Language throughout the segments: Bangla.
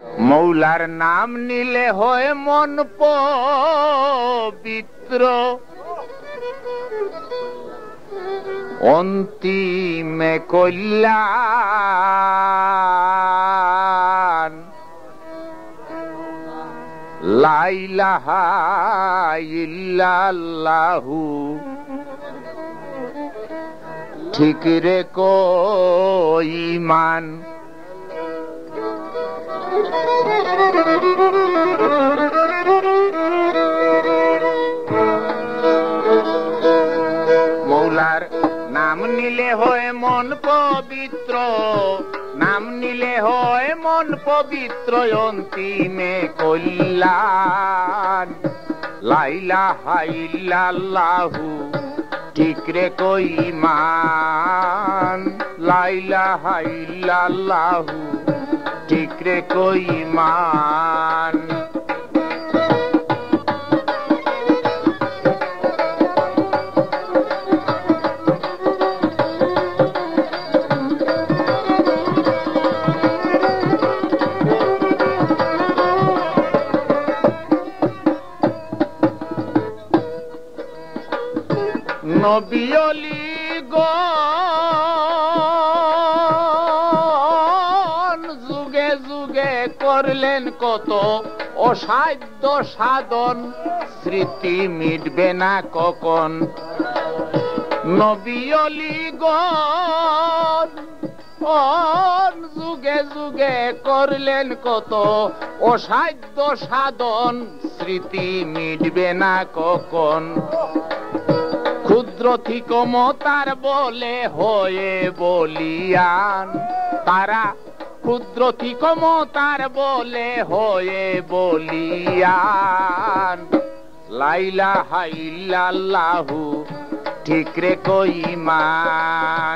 মৌলার নাম নিলে হয় মন পবিত্র, অন্তিমে কল্যাণ। লা ইলাহা ইল্লাল্লাহু ঠিক রেখো ঈমান। মৌলার নাম নিলে হয় মন পবিত্র, নাম নিলে হয় মন পবিত্র, অন্তিমে কল্যাণ। লা ইলাহা ইল্লাল্লাহু ঠিক রেখো ঈমান। লা ইলাহা ইল্লাল্লাহু ঠিক রেখো ঈমান। নবী ওলিগণ যুগে যুগে করলেন কত অসাধ্য সাধন, স্মৃতি মিটবে না কখন। নবী ওলিগণ যুগে যুগে করলেন কত অসাধ্য সাধন, স্মৃতি মিটবে না কখন। ক্ষুদ্র ক্ষমতার বলে হয়ে বলিয়ান, তারা ক্ষুদ্র ক্ষমতার বলে হয়ে বলিয়ান। লা ইলাহা ইল্লাল্লাহু ঠিক রেখো ঈমান।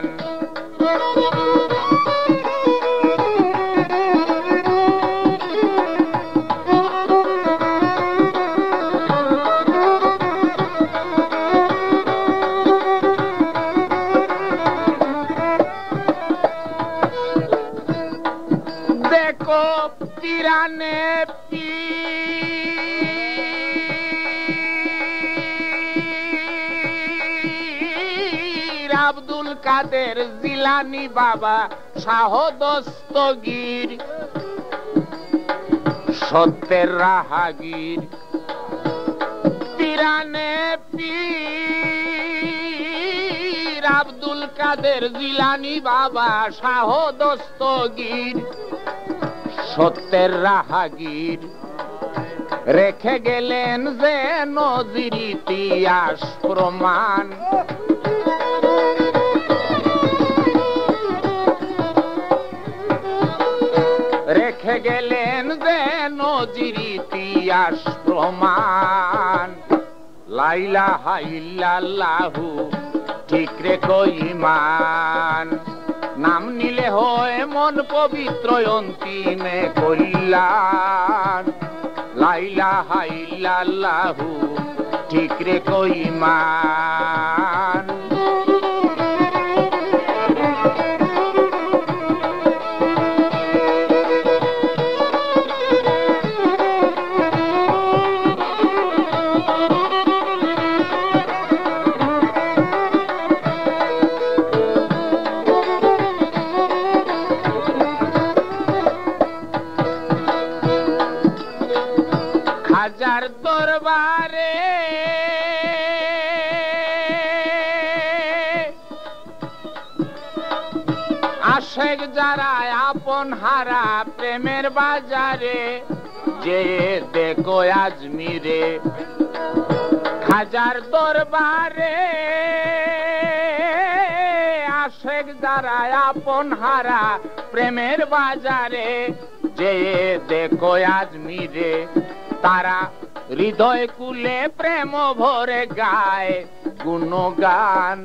দেখো পিরানে পীর আব্দুল কাদের জিলানী বাবা শাহ দস্তগীর, সত্যের রাহাগীর। পিরানে পীর আব্দুল কাদের জিলানী বাবা শাহ দস্তগীর, সত্যের রাহাগীর। রেখে গেলেন যে নজির ইতিহাস প্রমাণ, রেখে গেলেন যে নজির ইতিহাস প্রমাণ। লা ইলাহা ইল্লাল্লাহু ঠিক রেখো ঈমান। নাম নিলে হয় মন পবিত্র, অন্তিমে কল্যাণ। লা ইলাহা ইল্লাল্লাহু ঠিক রেখো ঈমান। হাজার দরবারে আশেক যারা আপন হারা প্রেমের বাজারে, যে দেখো আজমিরে। হাজার দরবারে আশেক যারা আপন হারা প্রেমের বাজারে, যে দেখো আজমিরে। তারা হৃদয় কুলে প্রেম ভরে গায় গুণগান।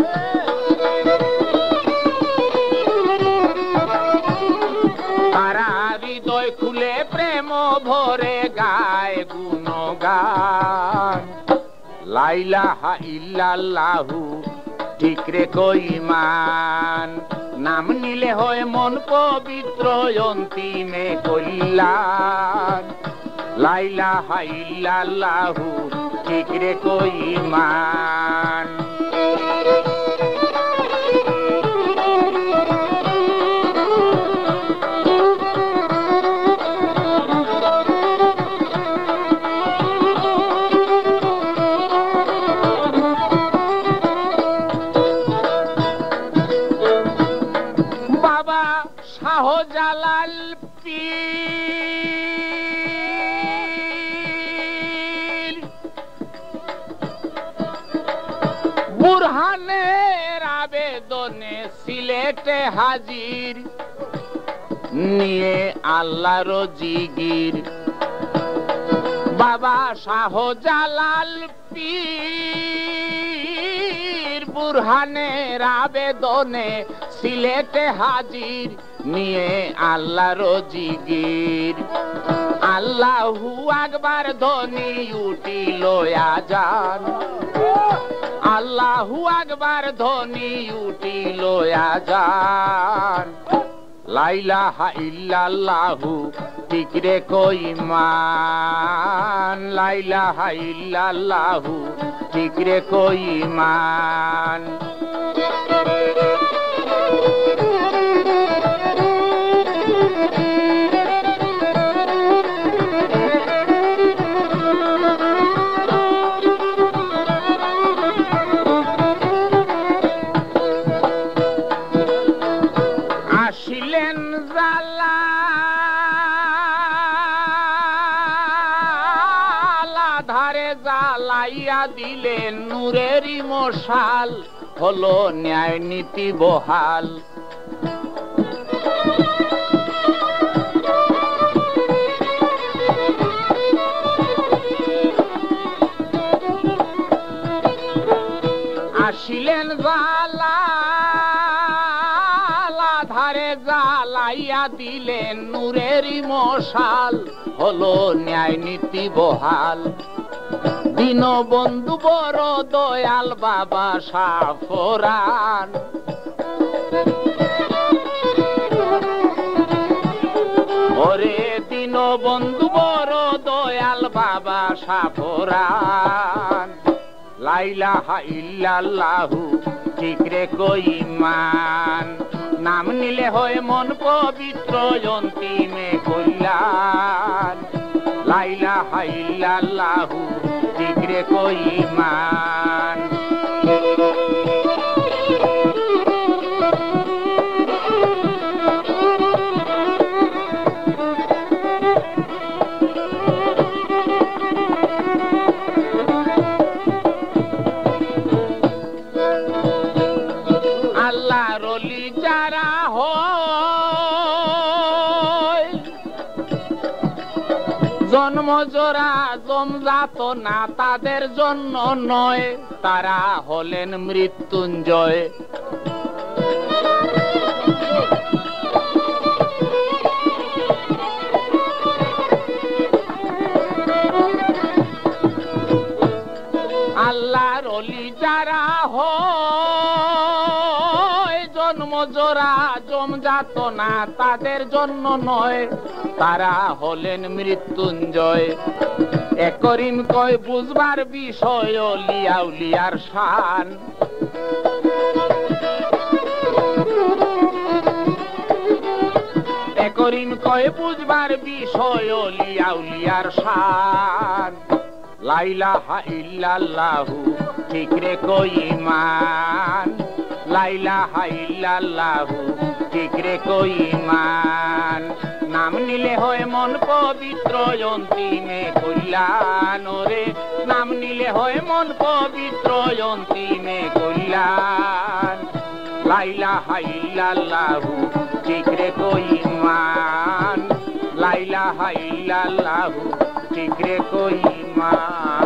তারা হৃদয় খুলে প্রেম ভরে গায় গুণগান। লা ইলাহা ইল্লাল্লাহু ঠিক রেখো ঈমান। নাম নিলে হয় মন পবিত্র অন্তিমে কল্যাণ লা ইলাহা ইল্লাল্লাহু ঠিক রেখো ঈমান শাহজালাল পীর বুরহানের আবেদনে সিলেটে হাজির নিয়ে আল্লাহর জিগির বাবা শাহজালাল পীর বুরহানের আবেদনে সিলেটে হাজির নিয়ে আল্লাহর জিগির আল্লাহু আকবার ধ্বনি উঠিল আযান আল্লাহু আকবার ধ্বনি উঠিল আযান লা ইলাহা ইল্লাল্লাহু ঠিক রেখো ঈমান লা ইলাহা ইল্লাল্লাহু ঠিক রেখো ঈমান আসিলেন ধারে জ্বালাইয়া দিলেন নূরেরই মশাল হলো ন্যায় নীতি বহাল আসিলেন ধারে জ্বালাইয়া দিলেন নূরেরই মশাল হলো ন্যায় নীতি বহাল দীনবন্ধু বড় দয়াল বাবা শাফরান ওরে দীনবন্ধু বড় দয়াল বাবা শাফরান লা ইলাহা ইল্লাল্লাহু ঠিক রেখো ঈমান নাম নিলে হয় মন পবিত্র অন্তিমে কল্যাণ লা ইলাহা ইল্লাল্লাহু ঠিক রেখো ঈমান আল্লাহর ওলি যারা হয় জন্ম জোড়া জমজাত না তাদের জন্য নয় তারা হলেন মৃত্যুঞ্জয় আল্লাহর ওলি যারা হয় জন্ম জোড়া জমজাত না তাদের জন্য নয় তারা হলেন মৃত্যুঞ্জয় একরিম কয় বুঝবার বিষয় ওলিয়া উলিয়ার শান একরিম কয় বুঝবার বিষয় ওলিয়া উলিয়ার শান লা ইলাহা ইল্লাল্লাহু ঠিক রেখো ঈমান লা ইলাহা ইল্লাল্লাহু ঠিক রেখো ঈমান নাম নিলে হয় মন পবিত্র অন্তিমে কল্যাণ রে নাম নিলে হয় মন পবিত্র অন্তিমে কল্যাণ লা ইলাহা ইল্লাল্লাহু ঠিক রেখো ঈমান লা ইলাহা ইল্লাল্লাহু ঠিক রেখো ঈমান